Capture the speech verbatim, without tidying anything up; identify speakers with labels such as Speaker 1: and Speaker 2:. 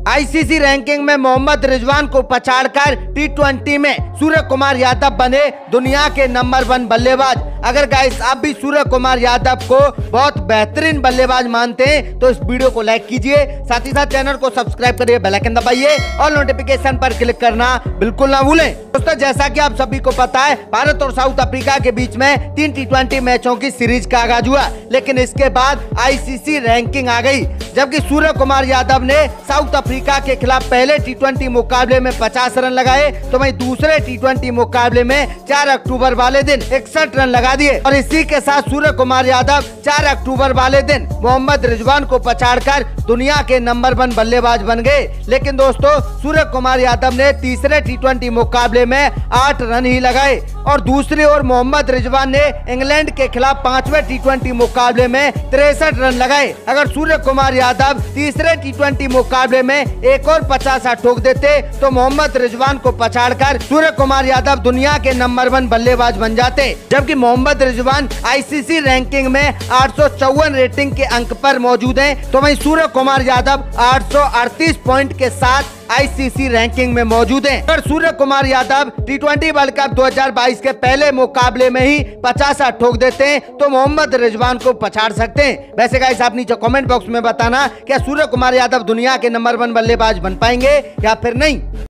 Speaker 1: ICC ranking में मोहम्मद रिजवान को पछाड़कर T twenty में सूर्य कुमार यादव बने दुनिया के नंबर वन बल्लेबाज। अगर गाइस आप भी सूर्य कुमार यादव को बहुत बेहतरीन बल्लेबाज मानते हैं तो इस वीडियो को लाइक कीजिए, साथ ही साथ चैनल को सब्सक्राइब करिए, बेल आइकन दबाइए और नोटिफिकेशन पर क्लिक करना बिल्कुल ना भूलें। दोस्तों जैसा कि आप सभी को पता है, भारत और साउथ अफ्रीका के बीच में तीन टी ट्वेंटी मैचों की सीरीज का आगाज हुआ, लेकिन इसके बाद आईसीसी रैंकिंग आ गई। जबकि सूर्य कुमार यादव ने साउथ अफ्रीका के खिलाफ पहले टी ट्वेंटी मुकाबले में पचास रन लगाए, तो वहीं दूसरे टी ट्वेंटी मुकाबले में चार अक्टूबर वाले दिन इकसठ रन लगा दिए और इसी के साथ सूर्य कुमार यादव चार अक्टूबर वाले दिन मोहम्मद रिजवान को पछाड़कर दुनिया के नंबर वन बल्लेबाज बन गए। लेकिन दोस्तों सूर्य कुमार यादव ने तीसरे टी ट्वेंटी मुकाबले में आठ रन ही लगाए और दूसरी ओर मोहम्मद रिजवान ने इंग्लैंड के खिलाफ पांचवें टी ट्वेंटी मुकाबले में तिरसठ रन लगाए। अगर सूर्य कुमार यादव तीसरे टी ट्वेंटी मुकाबले में एक और पचास ठोक देते तो मोहम्मद रिजवान को पछाड़कर सूर्य कुमार यादव दुनिया के नंबर वन बल्लेबाज बन जाते। जबकि मोहम्मद रिजवान आईसीसी रैंकिंग में आठ सौ चौवन रेटिंग के अंक पर मौजूद हैं, तो वहीं सूर्य कुमार यादव आठ सौ अड़तीस पॉइंट के साथ आईसीसी रैंकिंग में मौजूद हैं। अगर Surya Kumar Yadav T twenty world cup दो हज़ार बाईस के पहले मुकाबले में ही पचास ठोक देते हैं तो मोहम्मद रिजवान को पछाड़ सकते हैं। वैसे गाइस आप नीचे कमेंट बॉक्स में बताना क्या सूर्य कुमार यादव दुनिया के नंबर वन बल्लेबाज बन पाएंगे या फिर नहीं।